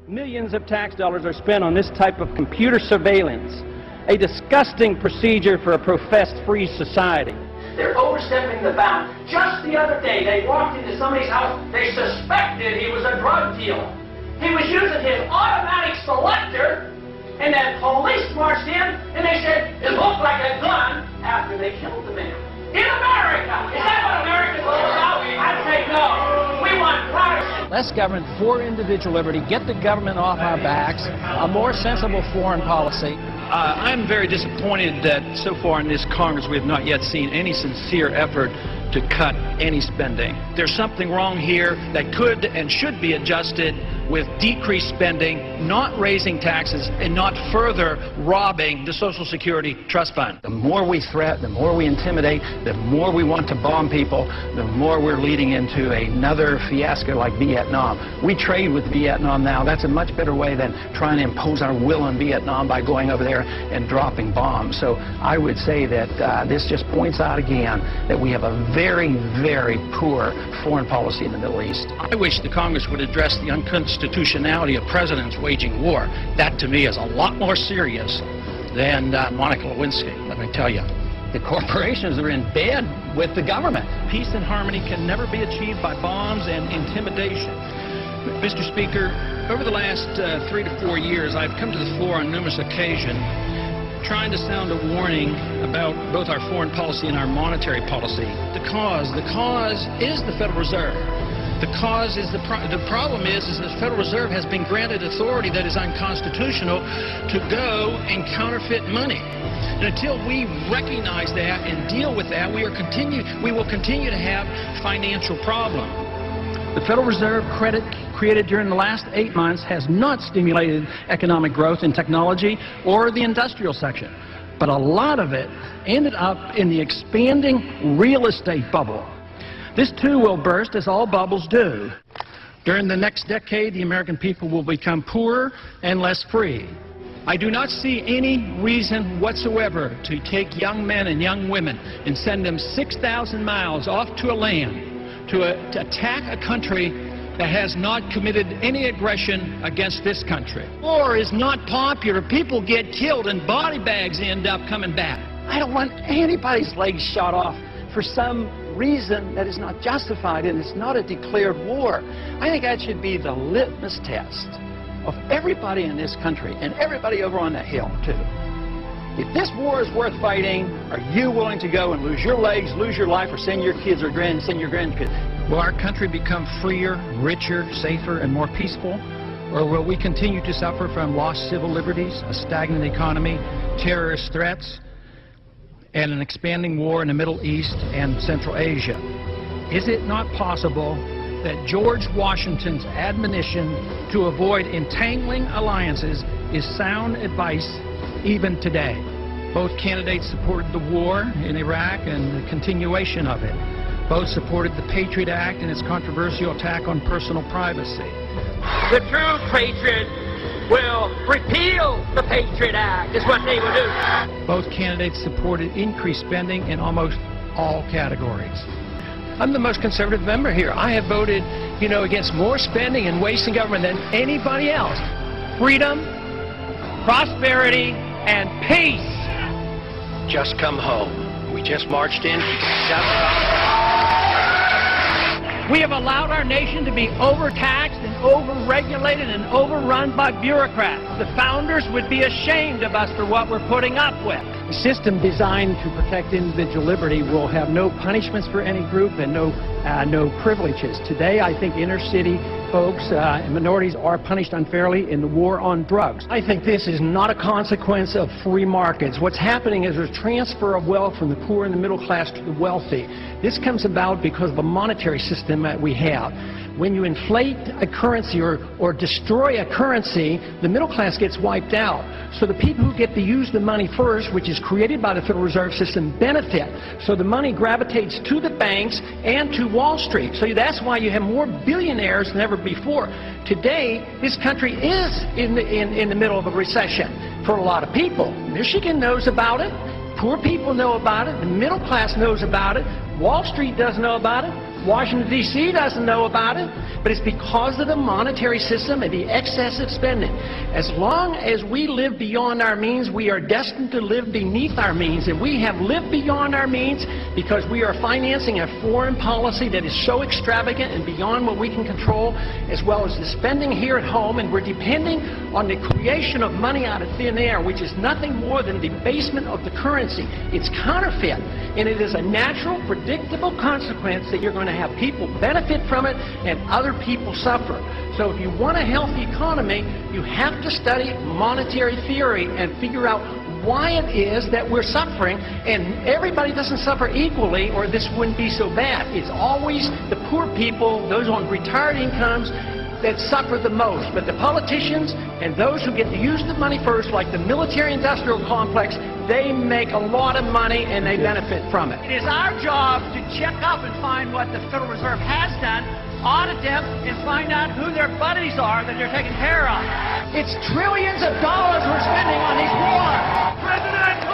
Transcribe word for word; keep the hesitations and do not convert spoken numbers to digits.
Millions of tax dollars are spent on this type of computer surveillance, a disgusting procedure for a professed free society. They're overstepping the bound. Just the other day, they walked into somebody's house. They suspected he was a drug dealer. He was using his automatic selector, and then police marched in, and they said it looked like a gun after they killed the man. In America! Is that what America's all about? I say no. We want privacy. Less government for individual liberty, get the government off our backs, a more sensible foreign policy. Uh, I'm very disappointed that so far in this Congress we have not yet seen any sincere effort to cut any spending. There's something wrong here that could and should be adjusted with decreased spending, not raising taxes, and not further robbing the Social Security Trust Fund. The more we threat, the more we intimidate, the more we want to bomb people, the more we're leading into another fiasco like Vietnam. We trade with Vietnam now. That's a much better way than trying to impose our will on Vietnam by going over there and dropping bombs. So I would say that uh, this just points out again that we have a very, very poor foreign policy in the Middle East. I wish the Congress would address the unconstitutionality of presidents waging war. That, to me, is a lot more serious than uh, Monica Lewinsky, let me tell you. The corporations are in bed with the government. Peace and harmony can never be achieved by bombs and intimidation. Mister Speaker, over the last uh, three to four years, I've come to the floor on numerous occasions trying to sound a warning about both our foreign policy and our monetary policy. The cause, the cause is the Federal Reserve. The cause is the, pro the problem is, is the Federal Reserve has been granted authority that is unconstitutional to go and counterfeit money. And until we recognize that and deal with that, we, are continue, we will continue to have financial problems. The Federal Reserve credit created during the last eight months has not stimulated economic growth in technology or the industrial section, but a lot of it ended up in the expanding real estate bubble. This too will burst, as all bubbles do. During the next decade, the American people will become poorer and less free. I do not see any reason whatsoever to take young men and young women and send them six thousand miles off to a land to, a, to attack a country that has not committed any aggression against this country. War is not popular. People get killed and body bags end up coming back. I don't want anybody's legs shot off for some reason that is not justified, and it's not a declared war. I think that should be the litmus test of everybody in this country and everybody over on that hill, too. If this war is worth fighting, are you willing to go and lose your legs, lose your life, or send your kids or grand, send your grandkids? Will our country become freer, richer, safer, and more peaceful? Or will we continue to suffer from lost civil liberties, a stagnant economy, terrorist threats, and an expanding war in the Middle East and Central Asia? Is it not possible that George Washington's admonition to avoid entangling alliances is sound advice even today? Both candidates supported the war in Iraq and the continuation of it. Both supported the Patriot Act and its controversial attack on personal privacy. The true patriot will repeal the Patriot Act, is what they will do. Both candidates supported increased spending in almost all categories. I'm the most conservative member here. I have voted, you know, against more spending and wasting government than anybody else. Freedom, prosperity, and peace. Just come home. We just marched in. We have allowed our nation to be overtaxed and overregulated and overrun by bureaucrats. The founders would be ashamed of us for what we're putting up with. A system designed to protect individual liberty will have no punishments for any group and no, uh, no privileges. Today, I think inner city folks uh, and minorities are punished unfairly in the war on drugs. I think this is not a consequence of free markets. What's happening is there's a transfer of wealth from the poor and the middle class to the wealthy. This comes about because of the monetary system that we have. When you inflate a currency or, or destroy a currency, the middle class gets wiped out. So the people who get to use the money first, which is created by the Federal Reserve System, benefit. So the money gravitates to the banks and to Wall Street. So that's why you have more billionaires than ever before. Today, this country is in the, in, in the middle of a recession for a lot of people. Michigan knows about it. Poor people know about it. The middle class knows about it. Wall Street doesn't know about it. Washington, D C doesn't know about it, but it's because of the monetary system and the excessive spending. As long as we live beyond our means, we are destined to live beneath our means, and we have lived beyond our means because we are financing a foreign policy that is so extravagant and beyond what we can control, as well as the spending here at home, and we're depending on the creation of money out of thin air, which is nothing more than debasement of the currency. It's counterfeit, and it is a natural, predictable consequence that you're going to have people benefit from it and other people suffer. So if you want a healthy economy, you have to study monetary theory and figure out why it is that we're suffering, and everybody doesn't suffer equally or this wouldn't be so bad. It's always the poor people, those on retired incomes, that suffer the most. But the politicians and those who get to use the money first, like the military-industrial complex, they make a lot of money and they benefit from it. It is our job to check up and find what the Federal Reserve has done, audit them, and find out who their buddies are that they're taking care of. It's trillions of dollars we're spending on these wars. President